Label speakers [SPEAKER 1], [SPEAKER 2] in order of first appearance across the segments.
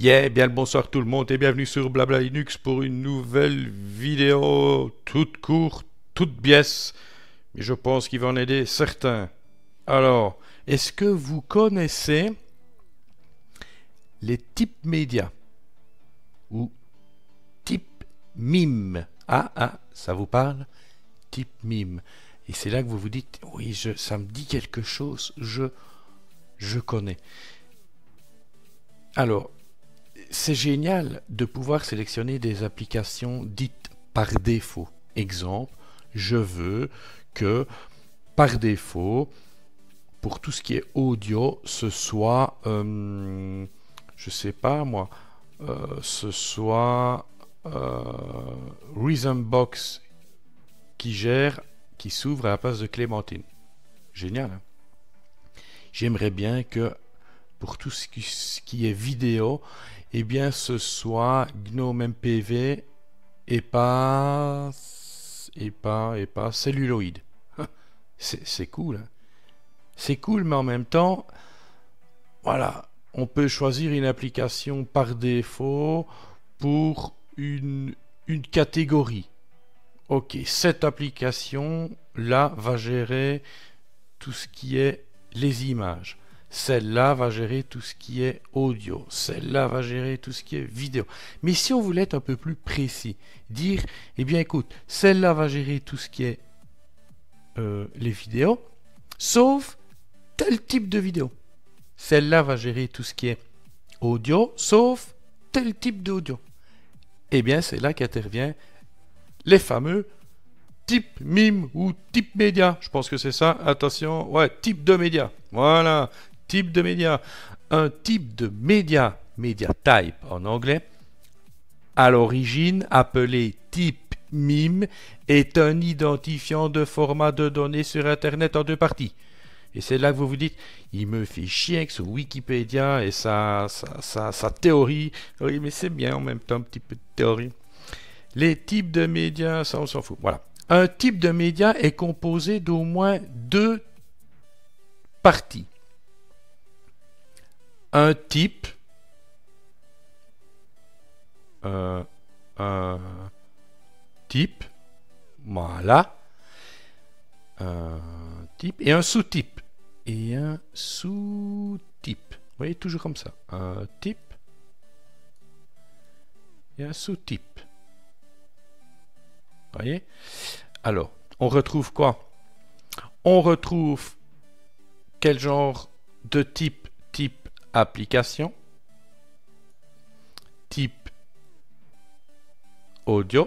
[SPEAKER 1] Yeah, bien le bonsoir tout le monde et bienvenue sur Blabla Linux pour une nouvelle vidéo toute courte, toute biesse, mais je pense qu'il va en aider certains. Alors, est-ce que vous connaissez les types médias ou type mime? Ça vous parle? Type mime. Et c'est là que vous vous dites, oui, ça me dit quelque chose, je connais. Alors, c'est génial de pouvoir sélectionner des applications dites par défaut. Exemple, je veux que par défaut, pour tout ce qui est audio, ce soit, je sais pas moi, ce soit Rhythmbox qui s'ouvre à la place de Clémentine. Génial, hein? J'aimerais bien que pour tout ce qui est vidéo, eh bien ce soit GNOME MPV et pas celluloïd. C'est cool, hein. C'est cool, mais en même temps, voilà, on peut choisir une application par défaut pour une catégorie. Ok, cette application là va gérer tout ce qui est les images. Celle-là va gérer tout ce qui est audio. Celle-là va gérer tout ce qui est vidéo. Mais si on voulait être un peu plus précis, dire, eh bien écoute, celle-là va gérer tout ce qui est les vidéos, sauf tel type de vidéo. Celle-là va gérer tout ce qui est audio, sauf tel type d'audio. Eh bien, c'est là qu'intervient les fameux type mime ou type média. Je pense que c'est ça. Attention, ouais, type de média. Voilà, type de média. Un type de média, media type en anglais, à l'origine appelé type mime, est un identifiant de format de données sur Internet en deux parties. Et c'est là que vous vous dites, il me fait chier avec ce Wikipédia et sa théorie. Oui, mais c'est bien en même temps un petit peu de théorie. Les types de médias, ça on s'en fout. Voilà. Un type de média est composé d'au moins deux parties. Un type, un type, voilà, un type et un sous-type. Et un sous-type. Vous voyez, toujours comme ça. Un type et un sous-type. Vous voyez? Alors, on retrouve quoi? On retrouve quel genre de type? Type application, type audio,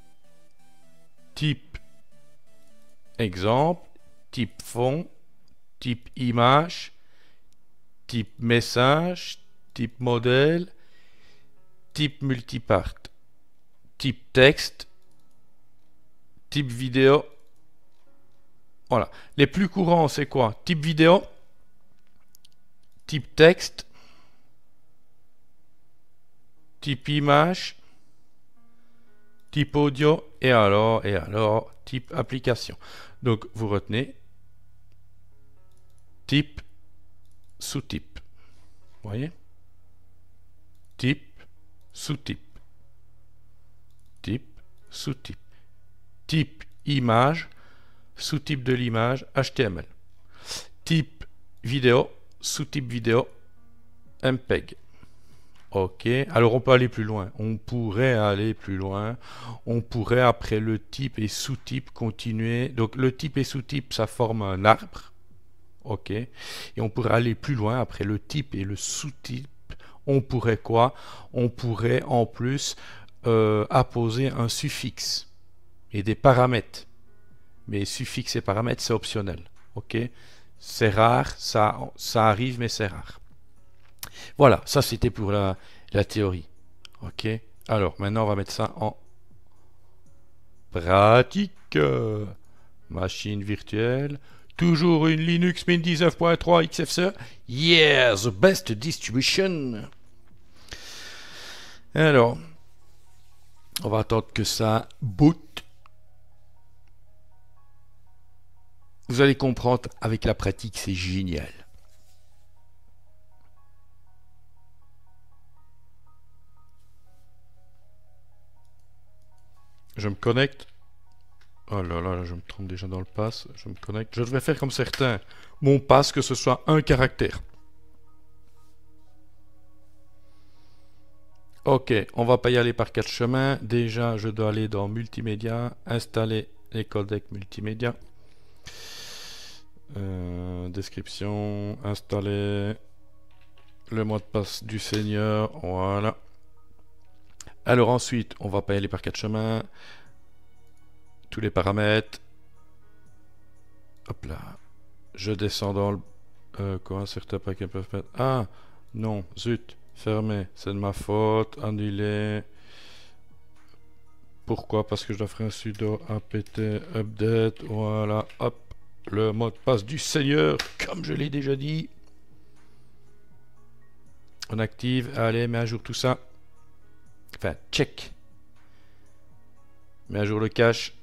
[SPEAKER 1] type exemple, type fond, type image, type message, type modèle, type multipart, type texte, type vidéo. Voilà. Les plus courants, c'est quoi? Type vidéo, type texte, type image, type audio et alors, type application. Donc, vous retenez type, sous-type. Vous voyez? Type, sous-type. Type, sous-type. Type image, sous-type de l'image, HTML. Type vidéo, sous-type vidéo, MPEG. Ok, alors on peut aller plus loin. On pourrait aller plus loin. On pourrait, après le type et sous-type, continuer. Donc le type et sous-type, ça forme un arbre. Ok, et on pourrait aller plus loin. Après le type et le sous-type, on pourrait quoi? On pourrait en plus apposer un suffixe et des paramètres. Mais suffixe et paramètres, c'est optionnel. Ok, c'est rare, ça arrive, mais c'est rare. Voilà, ça c'était pour la théorie. Ok, alors maintenant on va mettre ça en pratique. Machine virtuelle. Toujours une Linux Mint 19.3 XFCE. Yeah, the best distribution. Alors, on va attendre que ça boot. Vous allez comprendre, avec la pratique, c'est génial. Je me connecte. Oh là là, je me trompe déjà dans le pass. Je me connecte. Je devrais faire comme certains. Mon pass, que ce soit un caractère. Ok, on va pas y aller par 4 chemins. Déjà, je dois aller dans multimédia, installer les codecs multimédia. Description, installer le mot de passe du Seigneur. Voilà. Alors ensuite, on va pas y aller par 4 chemins. Tous les paramètres. Hop là. Je descends dans le... quoi, certains paquets peuvent mettre... Ah, non, zut. Fermé, c'est de ma faute, annulé. Pourquoi? Parce que je dois faire un sudo apt update. Voilà, hop, le mot de passe du Seigneur, comme je l'ai déjà dit. On active, allez, mets à jour tout ça. Enfin, check. Mets à jour le cache.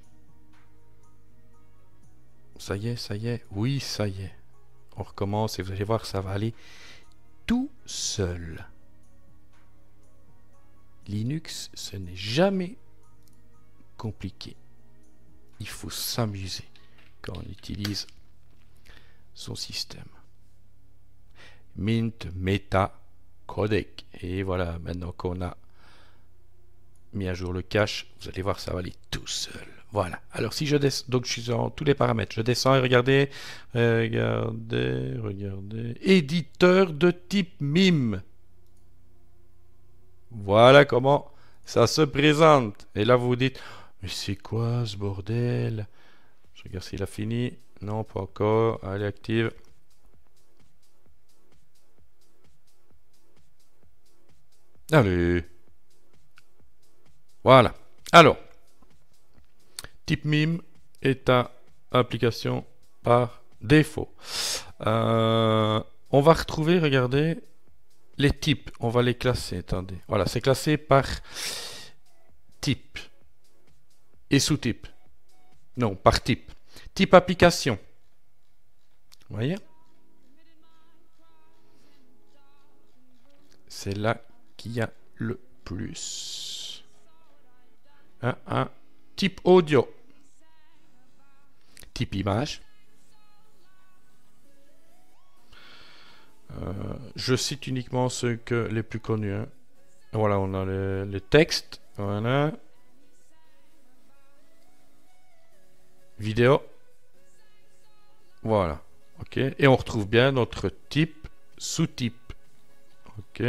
[SPEAKER 1] Ça y est, oui, ça y est. On recommence et vous allez voir, ça va aller tout seul. Linux, ce n'est jamais compliqué. Il faut s'amuser quand on utilise son système. Mint meta codec. Et voilà, maintenant qu'on a mis à jour le cache, vous allez voir, ça va aller tout seul. Voilà. Alors si je descends, donc je suis dans tous les paramètres, je descends et regardez, regardez, éditeur de type MIME. Voilà comment ça se présente. Et là, vous vous dites, mais c'est quoi ce bordel? Je regarde s'il a fini. Non, pas encore. Allez, active. Allez. Voilà. Alors, type MIME est une application par défaut. On va retrouver, regardez, les types, on va les classer, attendez. Voilà, c'est classé par type et sous-type. Non, par type. Type application. Vous voyez? C'est là qu'il y a le plus. Un type audio. Type image. Je cite uniquement ceux que les plus connus. Hein. Voilà, on a les textes. Voilà. Vidéo. Voilà. Ok. Et on retrouve bien notre type, sous-type. Ok.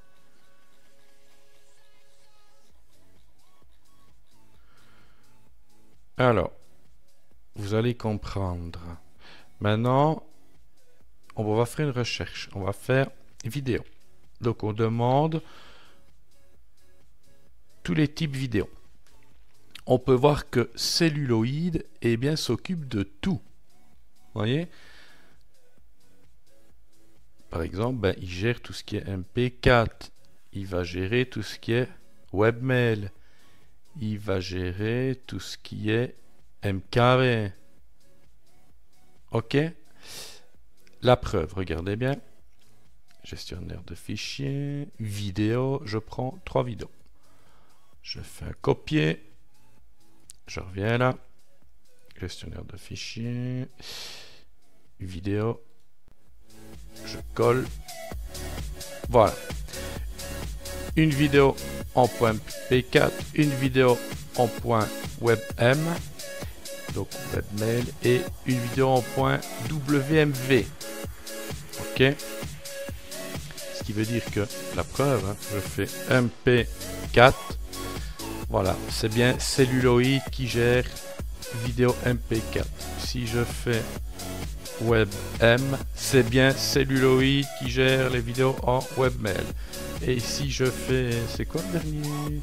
[SPEAKER 1] Alors, vous allez comprendre. Maintenant, on va faire une recherche. On va faire vidéo. Donc, on demande tous les types vidéo. On peut voir que Celluloid eh bien, s'occupe de tout. Vous voyez? Par exemple, ben, il gère tout ce qui est MP4. Il va gérer tout ce qui est webmail. Il va gérer tout ce qui est MKV. Ok? La preuve, regardez bien. Gestionnaire de fichiers, vidéo, je prends 3 vidéos. Je fais un copier. Je reviens là. Gestionnaire de fichiers, vidéo. Je colle. Voilà. Une vidéo en .p4, une vidéo en .webm, donc webmail, et une vidéo en .wmv. Ok. Ce qui veut dire que la preuve, hein, je fais mp4. Voilà, c'est bien Celluloid qui gère vidéo mp4. Si je fais webm, c'est bien Celluloid qui gère les vidéos en webmail. Et si je fais, c'est quoi le dernier?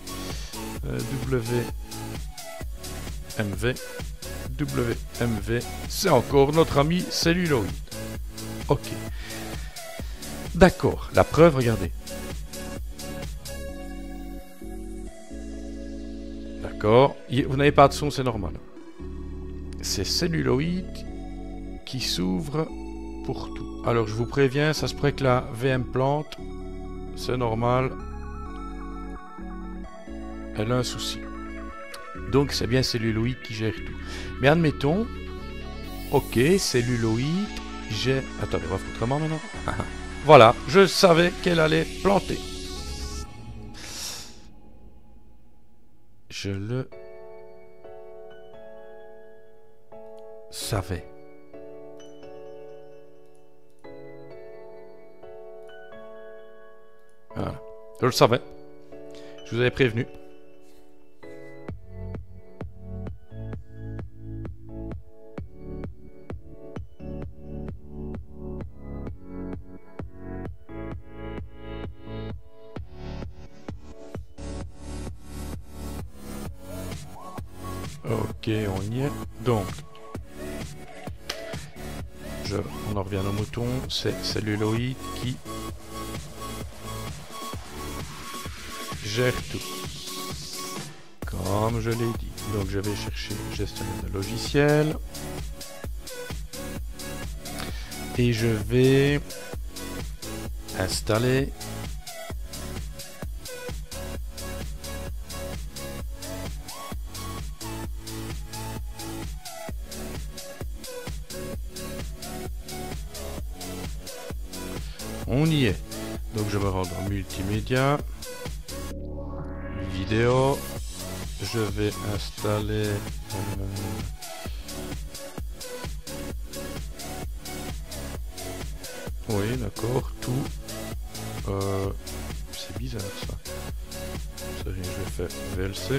[SPEAKER 1] WMV, c'est encore notre ami Celluloid. Ok. D'accord, la preuve, regardez. D'accord, vous n'avez pas de son, c'est normal. C'est Celluloid qui s'ouvre pour tout. Alors je vous préviens, ça se pourrait que la VM plante. C'est normal. Elle a un souci. Donc c'est bien celluloïd qui gère tout. Mais admettons, ok, celluloïd, j'ai... Attendez, on va faire autrement maintenant. Voilà, je savais qu'elle allait planter. Je le savais. Voilà, je le savais. Je vous avais prévenu. Ok, on y est. Donc, on en revient au mouton. C'est celluloïd qui gère tout. Comme je l'ai dit. Donc, je vais chercher gestionnaire de logiciel. Et je vais installer on y est. Donc je vais rendre en multimédia, vidéo, je vais installer oui, d'accord, tout. C'est bizarre ça. Je vais faire VLC.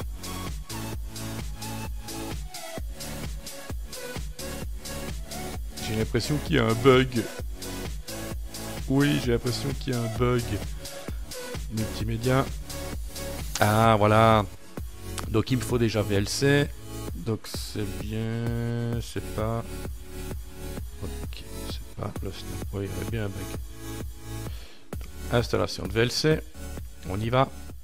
[SPEAKER 1] J'ai l'impression qu'il y a un bug. Oui, j'ai l'impression qu'il y a un bug. Multimédia. Ah, voilà. Donc il me faut déjà VLC. Donc c'est bien... C'est pas... Ok, c'est pas le snap. Oui, il y avait bien un bug. Installation de VLC. On y va.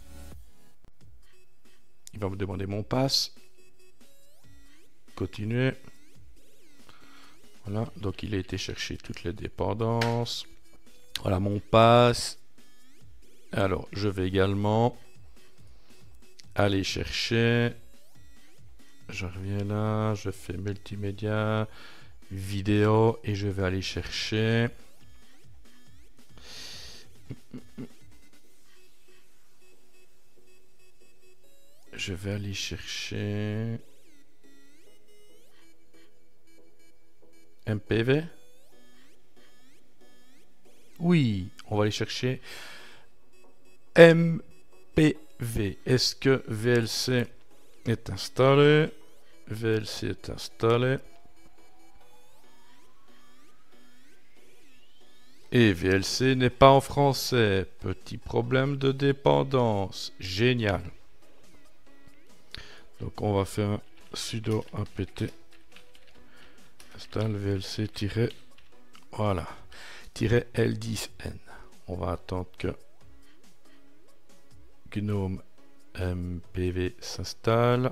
[SPEAKER 1] Il va me demander mon pass. Continuer. Voilà, donc il a été chercher toutes les dépendances. Voilà mon pass. Alors, je vais également aller chercher. Je reviens là, je fais multimédia, vidéo et je vais aller chercher. Je vais aller chercher MPV. Oui, on va aller chercher MPV. Est-ce que VLC est installé? VLC est installé. Et VLC n'est pas en français. Petit problème de dépendance. Génial. Donc on va faire un sudo apt install VLC voilà -L10N. On va attendre que GNOME MPV s'installe.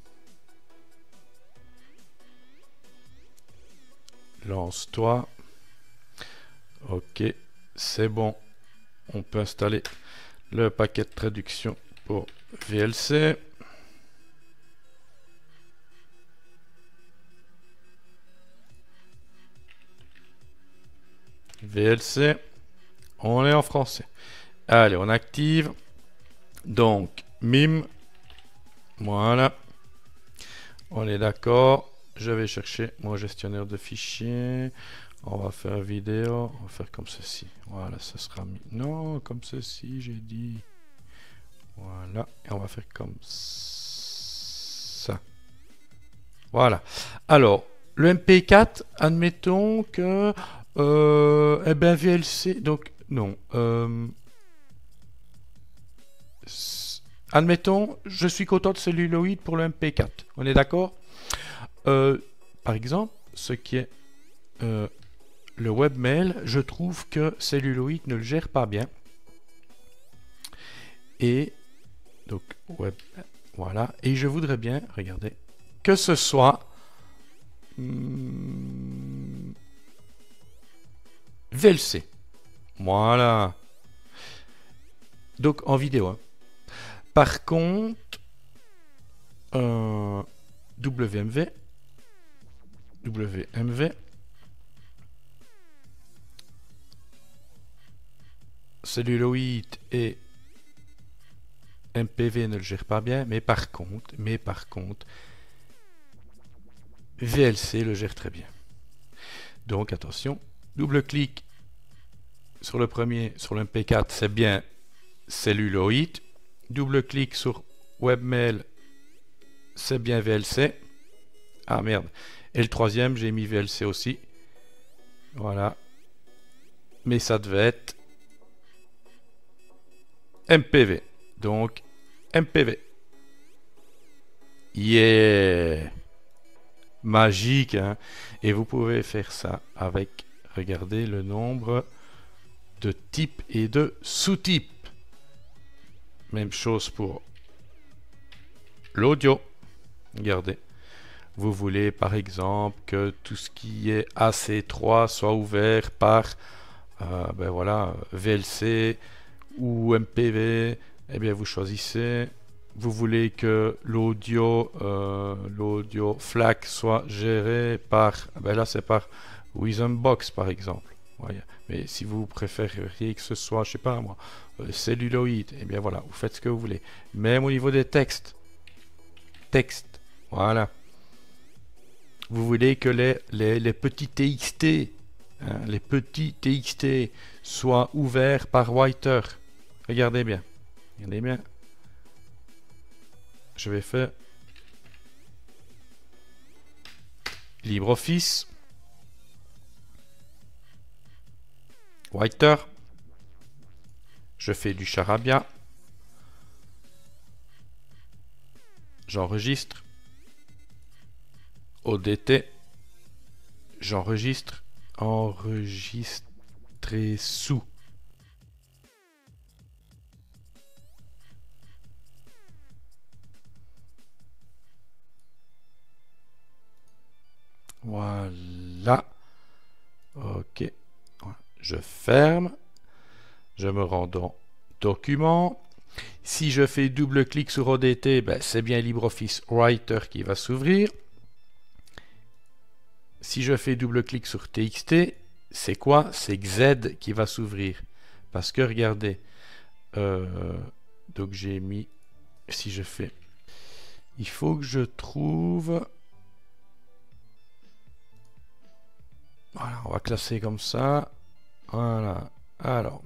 [SPEAKER 1] Lance-toi. Ok, c'est bon. On peut installer le paquet de traduction pour VLC. VLC, on est en français. Allez, on active. Donc, MIM. Voilà. On est d'accord. Je vais chercher mon gestionnaire de fichiers. On va faire vidéo. On va faire comme ceci. Voilà, ça sera mis. Non, comme ceci, j'ai dit. Voilà. Et on va faire comme ça. Voilà. Alors, le MP4, admettons que... eh ben VLC, donc non. Admettons, je suis content de celluloïd pour le MP4. On est d'accord? Par exemple, ce qui est le webmail, je trouve que celluloïd ne le gère pas bien. Et donc web, voilà. Et je voudrais bien, regardez, que ce soit VLC. Voilà. Donc en vidéo. Hein. Par contre, WMV, celluloïd et MPV ne le gère pas bien, mais par contre, VLC le gère très bien. Donc attention, double-clic sur le premier, sur le MP4, c'est bien celluloïd. Double-clic sur webmail, c'est bien VLC. Ah merde. Et le troisième, j'ai mis VLC aussi. Voilà. Mais ça devait être MPV. Donc, MPV. Yeah! Magique, hein? Et vous pouvez faire ça avec, regardez le nombre de types et de sous-types. Même chose pour l'audio. Regardez. Vous voulez par exemple que tout ce qui est AC3 soit ouvert par ben voilà, VLC ou MPV. Eh bien vous choisissez. Vous voulez que l'audio FLAC soit géré par, ben là c'est par Wismbox par exemple. Voyez. Mais si vous préféreriez que ce soit, je sais pas moi, celluloïd, eh bien voilà, vous faites ce que vous voulez. Même au niveau des textes, voilà. Vous voulez que les petits TXT, hein, les petits TXT soient ouverts par Writer. Regardez bien, Je vais faire LibreOffice, Writer. Je fais du charabia. J'enregistre. ODT. J'enregistre. Enregistrer sous. Voilà. Ok. Je ferme. Je me rends dans Document. Si je fais double-clic sur ODT, ben, c'est bien LibreOffice Writer qui va s'ouvrir. Si je fais double-clic sur TXT, c'est quoi? C'est Z qui va s'ouvrir. Parce que regardez, donc j'ai mis, si je fais, il faut que je trouve, voilà, on va classer comme ça, voilà, alors,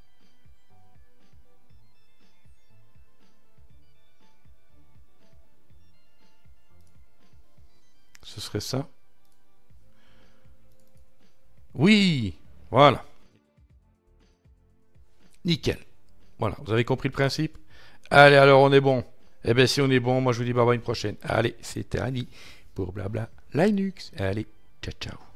[SPEAKER 1] ce serait ça. Oui, voilà. Nickel. Voilà, vous avez compris le principe? Allez, alors on est bon. Eh bien, si on est bon, moi je vous dis bye bye une prochaine. Allez, c'était Annie pour Blabla Linux. Allez, ciao, ciao.